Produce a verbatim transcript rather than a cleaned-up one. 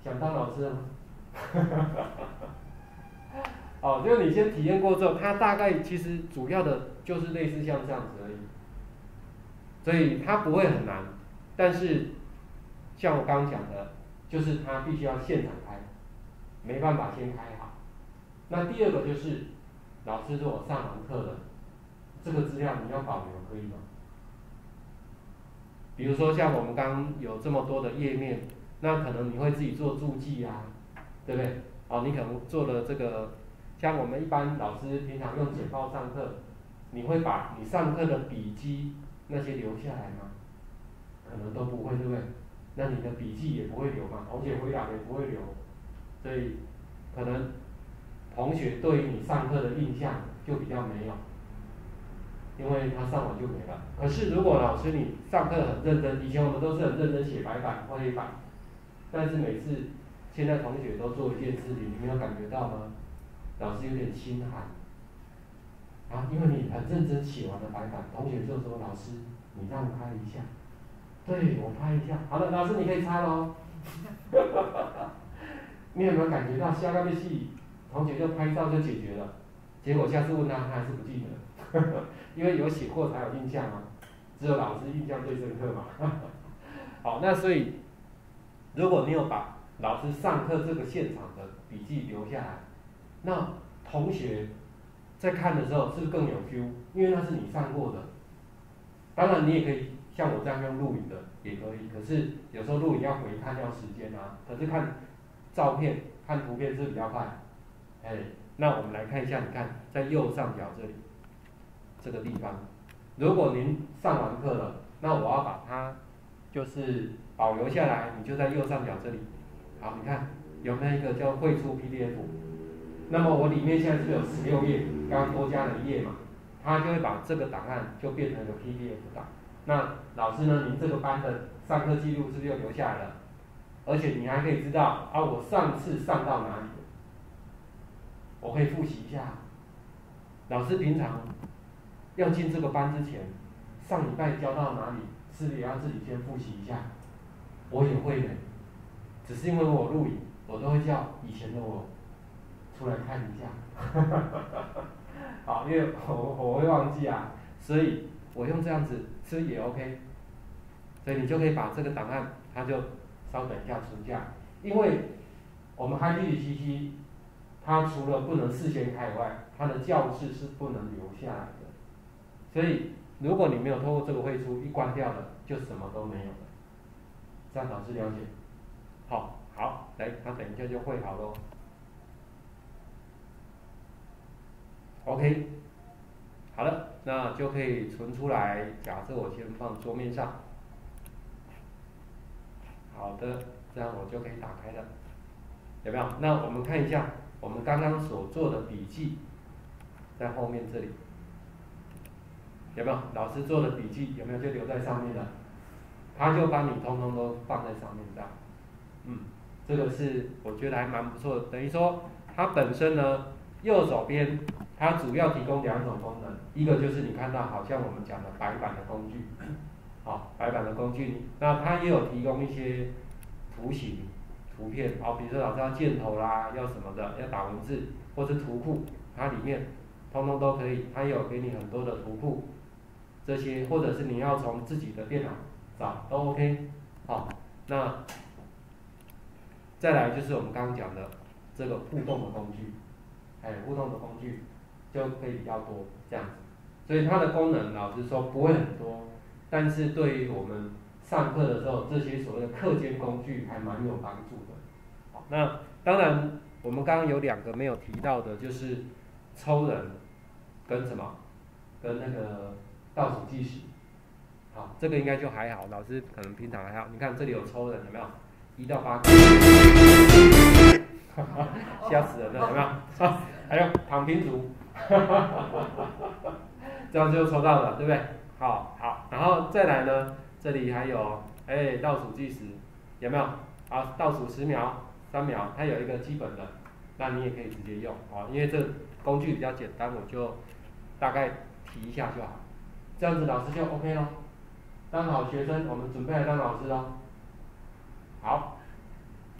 想当老师了吗？哦，就是你先体验过之后，它大概其实主要的就是类似像这样子而已，所以它不会很难，但是像我刚刚讲的，就是它必须要现场开，没办法先开好。那第二个就是，老师如果上完课了，这个资料你要保留可以吗？比如说像我们刚刚有这么多的页面，那可能你会自己做注记啊，对不对？哦，你可能做了这个，像我们一般老师平常用简报上课，你会把你上课的笔记那些留下来吗？可能都不会，对不对？那你的笔记也不会留嘛，同学回答也不会留，所以可能同学对于你上课的印象就比较没有，因为他上完就没了。可是如果老师你上课很认真，以前我们都是很认真写白板或黑板，但是每次现在同学都做一件事情，你没有感觉到吗？老师有点心寒啊，因为你很认真写完了白板，同学就说老师你让开一下，对我拍一下，好了，老师你可以擦喽。你有没有感觉到下个戏，同学就拍照就解决了，结果下次问他他还是不记得，因为有写过才有印象嘛，只有老师印象最深刻嘛。好，那所以如果你有把老师上课这个现场的笔记留下来，那同学在看的时候是不是更有 feel？ 因为那是你上过的。当然你也可以像我这样用录影的也可以，可是有时候录影要回看要时间啊，可是看照片看图片是比较快。哎，那我们来看一下，你看在右上角这里这个地方，如果您上完课了，那我要把它就是保留下来，你就在右上角这里。好，你看有没有一个叫绘出 P D F？ 那么我里面现在是有十六页，刚刚多加了一页嘛，它就会把这个档案就变成一个 P D F 档。那老师呢，您这个班的上课记录是不是又留下来了？而且你还可以知道啊，我上次上到哪里，我可以复习一下。老师平常要进这个班之前，上礼拜教到哪里，是不是也要自己先复习一下？我也会的，只是因为我录影，我都会叫以前的我出来看一下。好，因为我我会忘记啊，所以我用这样子是不是也 OK？ 所以你就可以把这个档案，它就稍等一下存下，因为我们 Hi 七七，它除了不能事先开以外，它的教室是不能留下来的。所以如果你没有透过这个绘出，一关掉了，就什么都没有了。这样老师了解？好，好，来，它等一下就绘好喽。OK， 好了，那就可以存出来。假设我先放桌面上，好的，这样我就可以打开了，有没有？那我们看一下我们刚刚所做的笔记，在后面这里，有没有？老师做的笔记有没有就留在上面了？他就把你通通都放在上面这样，嗯，这个是我觉得还蛮不错的。等于说它本身呢，右手边它主要提供两种功能，一个就是你看到好像我们讲的白板的工具，好，白板的工具，那它也有提供一些图形、图片，好，比如说老师要箭头啦，要什么的，要打文字，或是图库，它里面通通都可以，它也有给你很多的图库，这些或者是你要从自己的电脑找都 OK， 好，那再来就是我们刚刚讲的这个互动的工具，还有互动的工具就可以比较多这样子，所以它的功能老实说不会很多，但是对于我们上课的时候，这些所谓的课间工具还蛮有帮助的。好，那当然我们刚刚有两个没有提到的，就是抽人跟什么，跟那个倒数计时。好，这个应该就还好，老师可能平常还好。你看这里有抽人，有没有？一到八个，吓死人了，有没有？啊，还有躺平族，这样就抽到了，对不对？好，好，然后再来呢，这里还有，哎，倒数计时，有没有？好，倒数十秒、三秒，它有一个基本的，那你也可以直接用，好，因为这工具比较简单，我就大概提一下就好，这样子老师就 OK 咯。当好学生，我们准备来当老师咯。好。